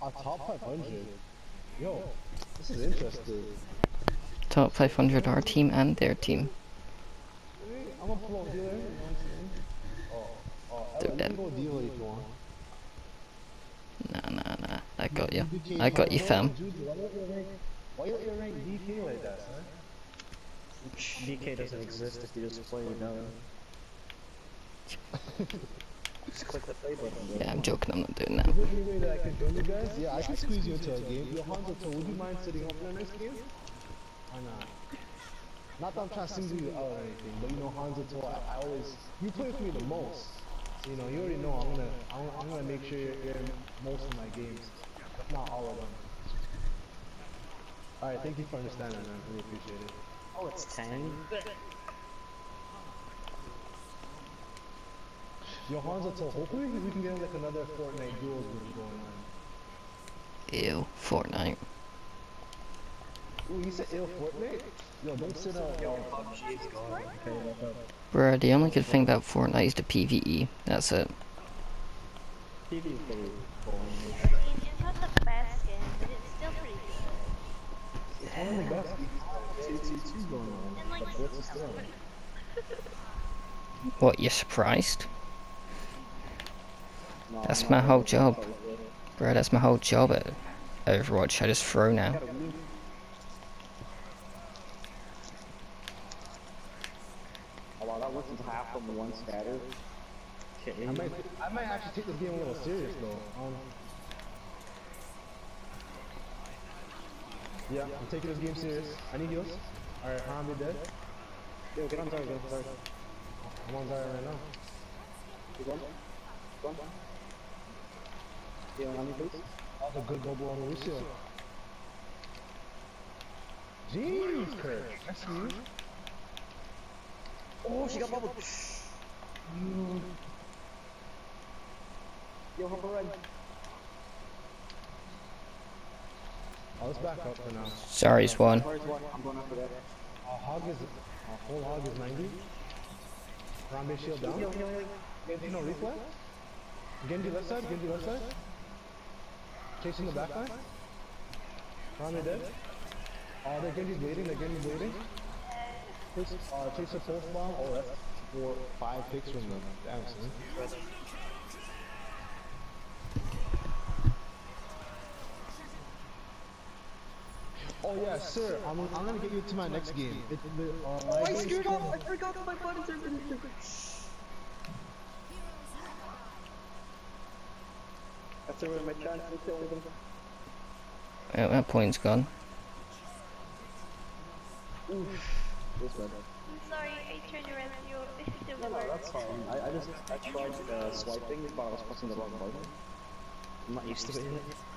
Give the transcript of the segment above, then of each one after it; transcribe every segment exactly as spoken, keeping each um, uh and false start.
A top five hundred? Yo, this is interesting. Top five hundred, our team and their team. I'm a float dealer, you know what I'm saying? Oh, oh, Ella, you can go dealer if you want. Nah, nah, nah. I got you. D K I got you, fam. Dude, why you let your rank, why you let your rank D K like that, son? D K doesn't exist if you just play it down. Just click the play button. Bro. Yeah, I'm joking. I'm not doing that. Is there any way that I can join you guys? Yeah, I can squeeze you into a game. Yo, Hanzo, would you mind sitting up in the next game? Or not? Not that I'm trying to single you out or anything, but you know, Hanzo, I, I always, you play with me the most. So, you know, you already know I'm gonna, I'm, I'm gonna make sure you're, you're in most of my games, if not all of them. Alright, thank you for understanding, man. Really appreciate it. Oh, it's Tang. Yo, Hanzo, hopefully we can get like another Fortnite duels going on. Ew, Fortnite. Ooh, you said ill Fortnite? Yo, don't sit on. Yo, P U B G is gone. Okay, what's up? Bruh, the only good thing about Fortnite is the PvE. That's it. P V E is pretty boring. It's not the best game, but it's still pretty good. It's one of the best. two two two going on. And like, But what's the story? What, you're surprised? No, That's I'm my not whole really job. gonna play it. Bro, that's my whole job at Overwatch. I just throw now. Oh wow, that wasn't half from one scatter. I might, I might actually take this game a little serious though. Um, yeah, I'm taking this game serious. I need heals. Alright, Harambe dead. Yo, get on Zarya, get on Zarya. I'm on Zarya right now. You going? Going? You on me, please? That's a good bubble on Lucio. Jeez, Kurt. That's you. Oh, she got bubbled. You. Yo, hop red. Oh, let's back up for now. Sorry's one. Where's one? I'm going after that. Uh, hog is, uh, full hog is ninety. Harambe shield down. Heal, heal, heal. Genji no reflex. Genji left side, Genji left side. Chasing the back line. Harambe dead. Uh, their Genji's bleeding, their Genji's bleeding. Chase, uh, chase a pulse bomb. Oh, that's four, five picks from them. Damn, son. Oh yeah, sir. I'm, I'm gonna get you to my next game. It, the, uh, Oh, I game screwed is- up! I forgot my buttons are finished. I threw in my chance to kill them. Oh, that point's gone. Oof. This bad. I'm sorry, I tried to rescue you. It didn't No, no, work. that's fine. I, I just I tried uh, swiping, but I was pressing the wrong button. I'm not used to it.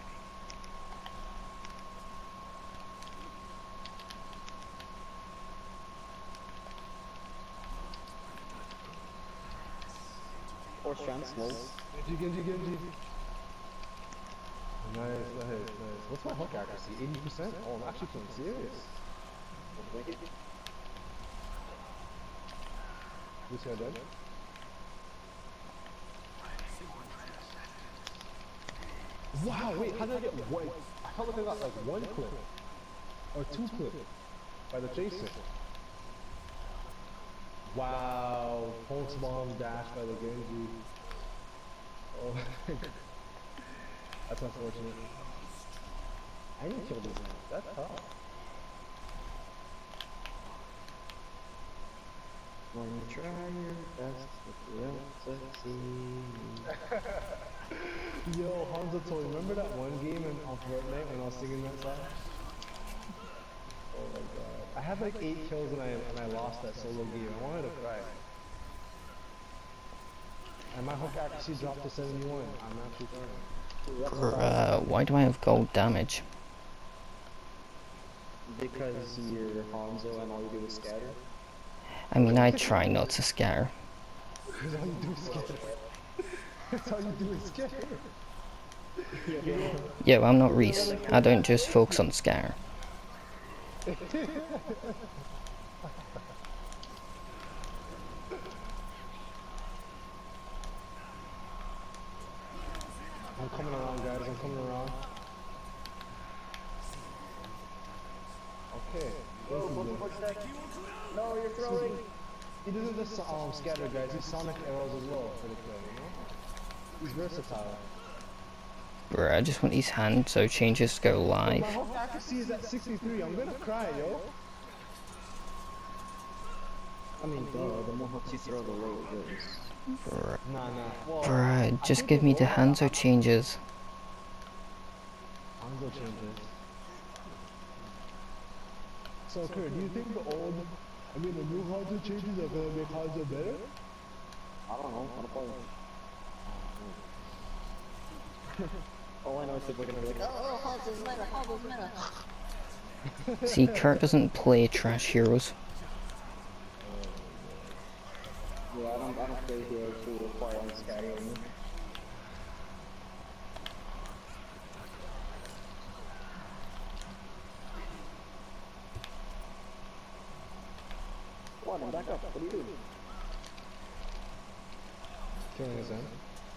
Force chance, lol. Genji, Genji, Genji. Nice, nice, nice. What's my hook accuracy? eighty percent? Oh, I'm actually playing serious. This guy dead? Wow, wait, how did I get one? I felt like I got like one clip. Or two clips. By the chaser. Wow, pulse bomb dash by the Genji. Oh my god. That's unfortunate. I need to kill this man. That's tough. When you try your best, but you don't succeed. Yo, Hanzo told remember that one game in, on Fortnite when I was singing that song? Oh my god. I had like eight kills and I and I lost that solo game. I wanted to cry. And my hook accuracy dropped to seventy-one. I'm actually crying. Bruh, why do I have gold damage? Because you're Hanzo and all you do is scatter. I mean, I try not to scatter. Because all you do is scatter. That's all you do is scatter. Yo, I'm not Reese. I don't just focus on scatter. I'm coming around, guys. I'm coming around. Okay. Oh, Thank you, what the Blue. fuck's that? No, you're throwing. He doesn't just um, scatter guys, he's sonic arrows as well for the kill, you know? He's versatile. Bruh, I just want these hand so changes to go But live. my hook accuracy is at sixty-three, I'm gonna cry, yo. I mean, duh, the more hooks you throw, the lower it goes. Bruh, Nah, nah. Well, bruh, I just think give me the lower- Hanzo changes. Hanzo changes. So, Kurt, do you think the old, I mean the new Hanzo changes are gonna make Hanzo better? I don't know, I don't play. All I know is people are gonna be like, oh, Oh, Hanzo's meta, Hanzo's meta. See, Kurt doesn't play trash heroes. yeah, I don't, I don't play heroes who require on Skyrim. Come on, back up, what are you doing? Killing his end.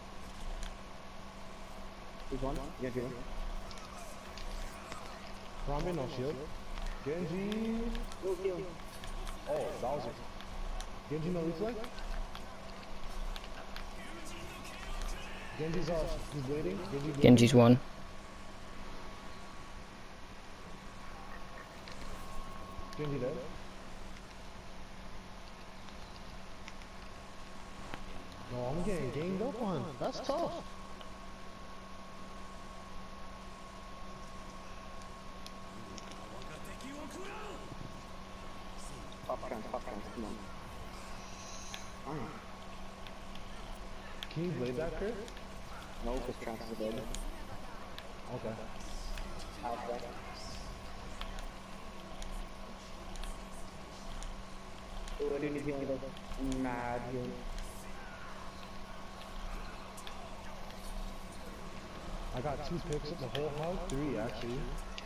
Who's one? Yeah, good. Rambi, no shield. Genji. Go kill. Oh, Bowser. Genji, no reflex. Genji's uh, he's bleeding. Genji bleeding. Genji's one. Genji dead. No, I'm getting ganged up on. That's tough. Pop trans, pop trans, come on. Ah, Can you blade that, Kurt? no, because trans is dead. Okay. Out back. Oh, I do need healing though. Mad healing. I got two picks at the whole house. Three, actually.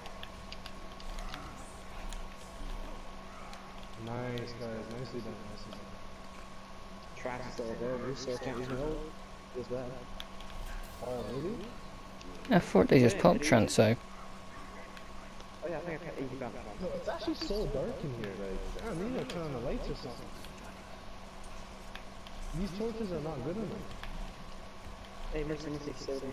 Nice, guys. Nicely done. Nicely done. Trans is still there, so I can't use my ult. Feels bad. Oh, really? I thought they just popped Transo. Oh yeah, I think I got eighty back. No, it's actually so dark in here. Like, damn, we need to turn on the lights or something. These torches are not good enough. Hey, Mercy, let me take thirty.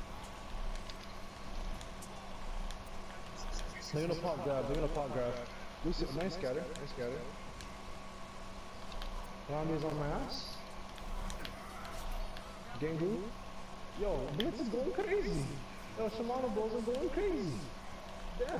They're gonna pop grab. They're gonna pop grab. Lucy, nice scatter. Nice scatter. Rami's on my ass. Gengu. Yo, Blitz is going crazy. Yo, Shimano Bros are going crazy. Damn.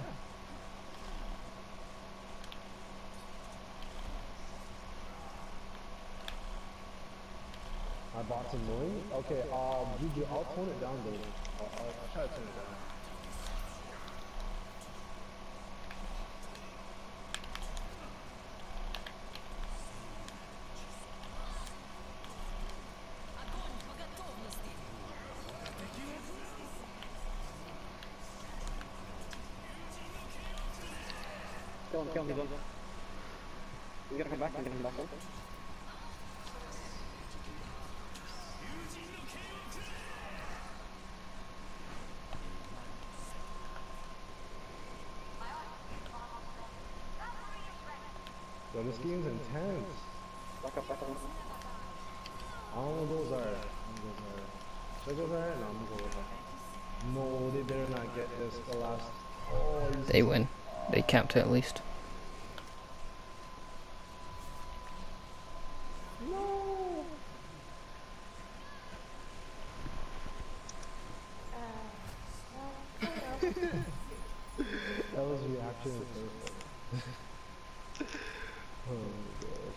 My bot's annoying. Okay, um, Juju, I'll tone it down though. I'll, I'll, I'll try to tone it down. Kill him, kill him, kill him. We gotta come back, we gotta come back. Huh? Yo, this game's intense. Back up, back up. I don't know what those are. I don't know what those are. Should I go there? No, I'm gonna go with that. No, they better not get this. The last. Oh, he's- They win. They capped it at least. No. Uh, well, oh well. That was reaction perfect. Oh my gosh.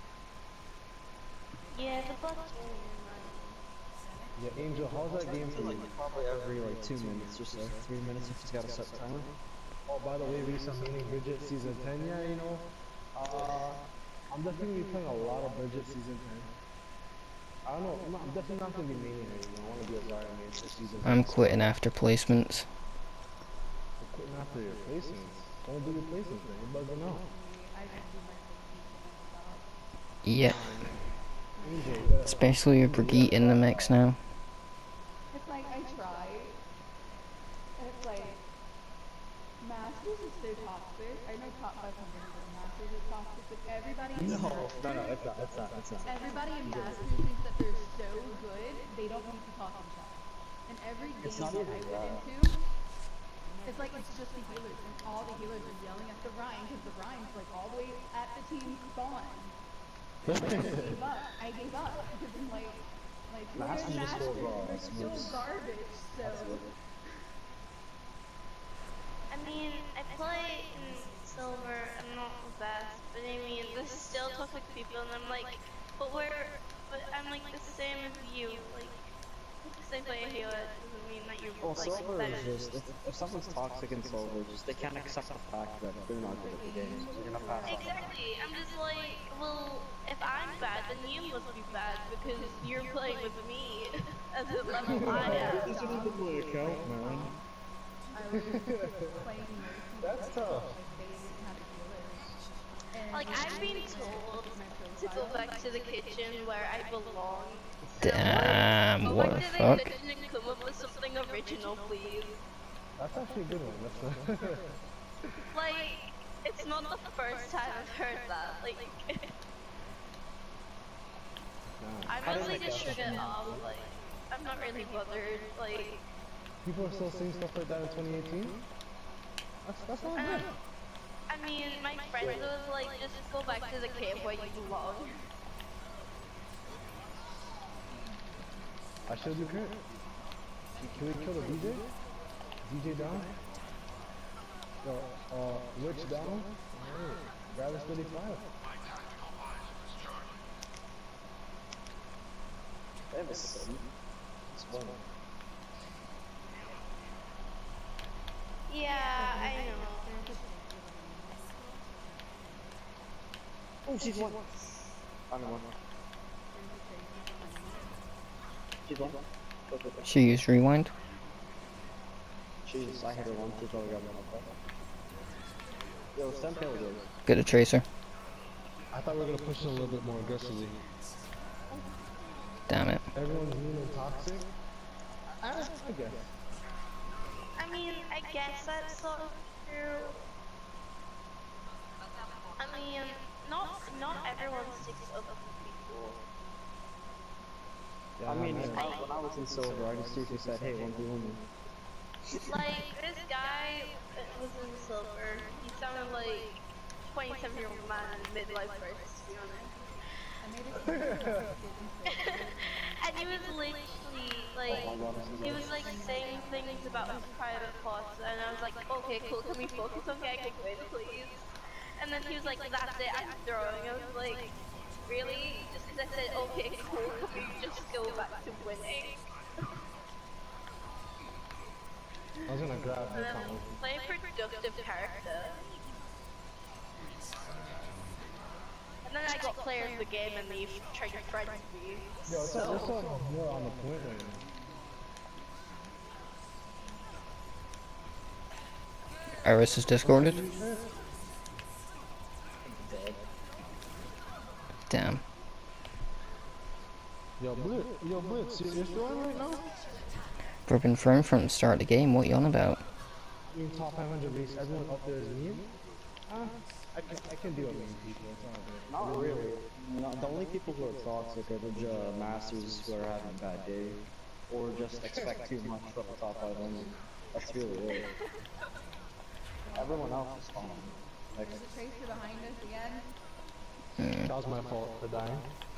Yeah, the Bucks are in Yeah, Angel, how's that game for you? Probably every like two minutes or so. Three minutes if it's got a set timer. Oh, by the way, Lisa, meaning Bridget season ten. Yeah, you know, uh, I'm definitely gonna be playing a lot of Bridget season ten. I don't know. I'm, not, I'm definitely not gonna be maining her. You know, I want to be a Zarya main for season ten. I'm quitting after placements. You're quitting after your placements. Don't do your placements then. You're bugging out. Yeah, Angel, you gotta- especially with Brigitte in the mix now. It's like I tried, and it's like Masters is so toxic. I know top five hundred, but Masters is toxic. But everybody in No, no, Masters, no, it's not, it's not, it's not. everybody in Masters thinks that they're so good they don't need to talk themselves. And every game It's not that even I that. went into, it's like it's just the healers, and all the healers are yelling at the Ryan because the Ryan's like all the way at the team spawn. I gave up. I gave up because I'm like, like Masters Masters, is so raw, they're it's so just- garbage. So. I mean, I play in silver. I'm not the best, but I mean, there's still toxic people, and I'm like, but we're, but I'm like the same as you. Like, the same way here doesn't mean that you're Well, like silver better. is just, if, if someone's toxic in silver, just they can't accept the fact that they're not good at the game, so they're gonna pass on. Exactly. I'm just like, well, if I'm bad, then you must be bad because you're playing with me at the level I am. This isn't the account, man. I was playing Mercy. That's tough. Like they didn't have a healer. And Like, I've been told to go back to the kitchen where I belong. Damn, Go what back the to the fuck? kitchen and come up with something original, please. That's actually a good one. That's a Like, it's not the first time I've heard that. Like, I mostly just shook it off. Like, I'm not really bothered. Like, People are still saying stuff like that in twenty eighteen? That's, that's not um, good. I mean, my friend was like, just go back to the cave where you belong. I showed you Kurt. Can we kill the D J? D J down? Yo, uh, Rich down? Alright, Gravis thirty-five. They have a seven. It's one. Yeah, I know. Oh, she's one. I'm one. She's one. Go, go, go. She used rewind. Jesus, I hit her once, she probably got one up there. Yo, stand tail again. Get a tracer. I thought we were gonna push it a little bit more aggressively. Damn it. Everyone's mean and toxic. I, I guess. I mean, I guess that's sort of true. I mean, not not everyone sticks up for people. I mean, man. I, when I was in silver, I just usually said, hey, one v one me. Like, this guy uh, was in silver. He sounded like twenty-seven year old man in midlife crisis, to be honest. I made it. And he was literally like, Oh my God, this is he nice. was like saying things about his private parts, and I was like, okay, cool, can we focus on getting a win, please? And then he was like, that's it, I'm throwing. I was like, really? Just because I said, okay, cool, can we just go back to winning? I was gonna grab And the then comment. play a productive character. And then I got player of the game and they tried to friend me. Yo, it's So, it's all more on the point right now. Iris is discorded. Damn. Yo, Blitz, yo, Blitz, you- you're still on right now? We've been firm from the start of the game. What you on about? You're in top five hundred race, everyone up there is mean? Uh, I can, I can deal with mean people, it's not good. Not really. No, the only people who are toxic are the uh, masters who are having a bad day, or just expect too much from the top five hundred. That's really it. Everyone else is fine. Like, There's a tracer behind us again. Hmm. That was my fault for dying.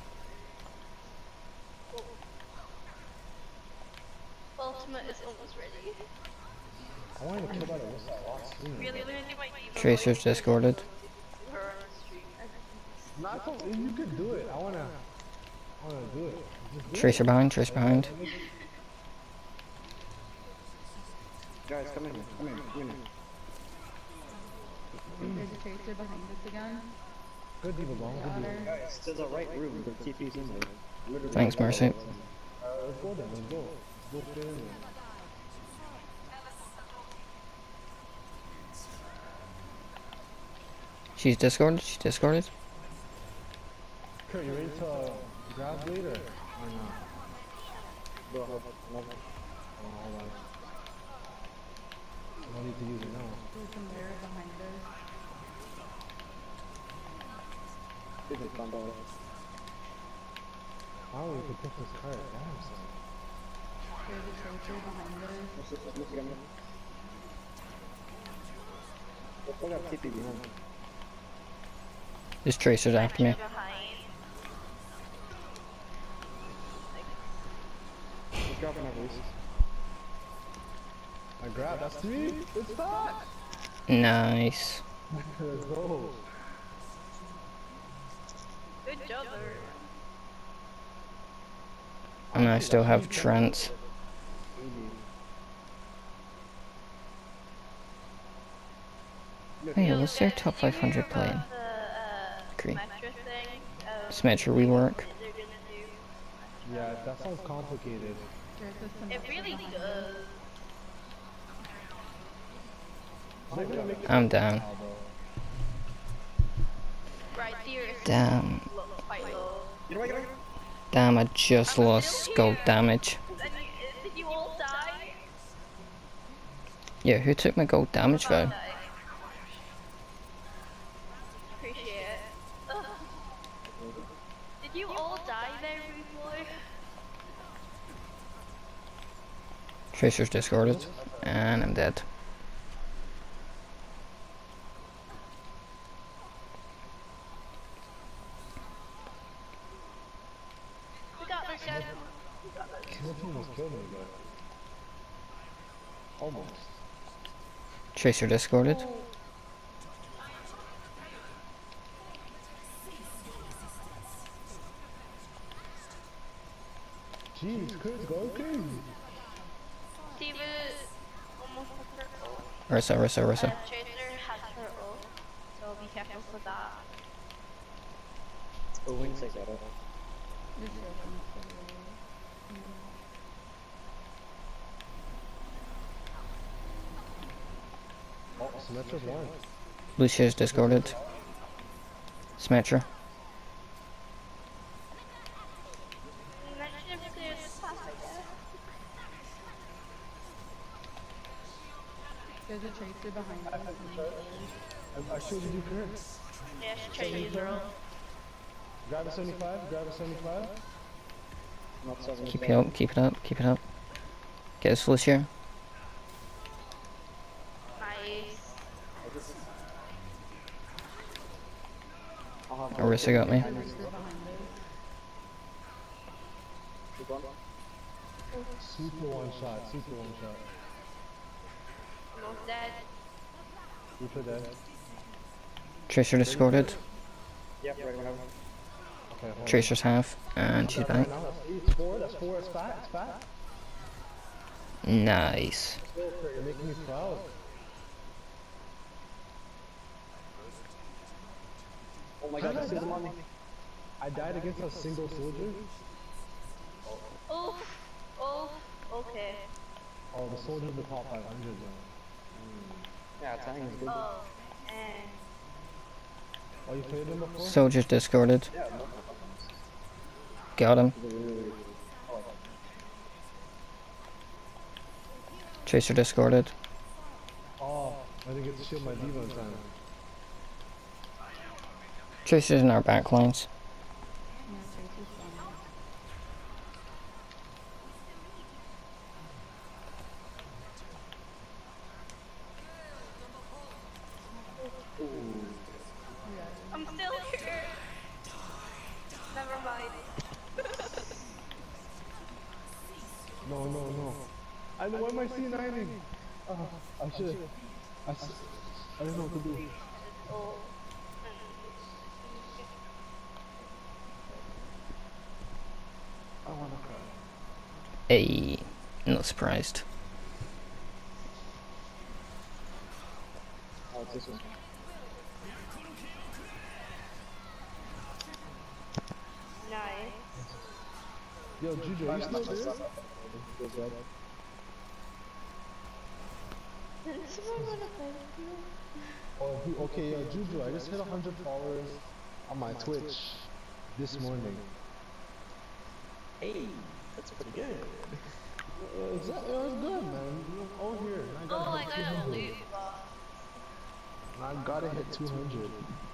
Ultimate is almost ready. I wanted to kill that wrist a lot sooner. Really, I'm gonna do my Diva Tracer's voice. discorded. Her on the street. No, I told you, you could do it. I wanna, I wanna do it. Just do Tracer behind. Tracer behind. it. guys, come in here. Come in. Come in. here. There's a tracer behind us again. Good Diva Bomb, good Got Diva. her. Guys, to the right room. The T P's in there. Literally Thanks, right Mercy. there. Uh, let's go then, let's go. Let's go straight in there. She's discorded. She's discorded. Kurt, you ready to uh, grab later? Or not? Go ahead. No. Oh, hold on. No need to use it now. can fun though. I don't even pick this card. Damn, son. There's a tracer behind this. Let's just look at me. Let's look at T P behind. This tracer's after me. Behind. Let's grab another Reese. I grab. That's three. It's that. Nice. Let's go. Good job, there. And I still have Trent. Hey, what's their top five hundred playing? Agree. Symmetra rework. Yeah, that sounds complicated. There's a It Symmetra really behind does. They're gonna make it I'm down. now, though. Right here is Damn. low, quite low. Get away, get away, get away. Damn, I just lost gold damage. And you, did you all die? Yeah, who took my gold damage though? Die. Appreciate it. Ugh. Did you all die there, rude boy? Tracer's discarded. And I'm dead. We got this, guys. Nothing almost killed me, but almost. Tracer discarded. Jeez, Kurt's going crazy. Steven almost has her ult. Ursa, Ursa, Uh, Ursa. Tracer has her ult, so be careful for that. Oh, wings like that. this open, so Oh, Symmetra's one. Lucia's discarded. Symmetra. You mentioned if there's a pass, I guess. there's a tracer behind us. I, I showed you Kurt. Yeah, she tried to use her ult. Grab a seventy-five, grab a seventy-five. Not seven. Keep it up, keep it up, keep it up. Get us Lucia. Nice. I'll have Orisa got me. Tracer behind us. Keep on. Super one shot, super one shot. Almost dead. Super dead. Tracer discarded. Yep, right, whenever. Okay, hold on. Tracer's half. And she's back. Now that's eight, it's four, that's four, it's fat, it's fat. Nice. Yo, Kurt, you're making me proud. Oh my god, this is the money. I died against a single soldier. Oh, oh, okay. Oh, the soldier in the top five hundred though. Yeah, Tang is good. Oh, and Oh, you played him before? Soldier's discarded. Got him. Tracer discarded. Oh, I didn't get to shield my diva in time. Tracer's in our backlines. Yeah, tracer's behind us. I'm still here. Never mind. No, no, no. I know, why am I C nining? Oh, I should. I, s- I don't know what to do. Oh. I wanna cry. Hey, not surprised. Oh, it's this one. Nice. Yo, Juju, are you still there? Goes red. Oh, he- okay, yo, Juju, I just hit one hundred followers on my Twitch this morning. Hey, that's pretty good. Uh, it's, it was good, man. You know, oh, here. I Oh, gotta I hit got a two hundred. loot box. I gotta hit two hundred.